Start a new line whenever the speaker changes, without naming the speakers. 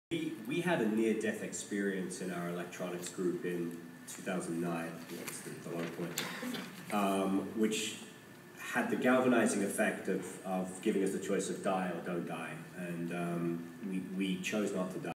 We had a near-death experience in our electronics group in 2009, that's the low point, which had the galvanizing effect of giving us the choice of die or don't die, and we chose not to die.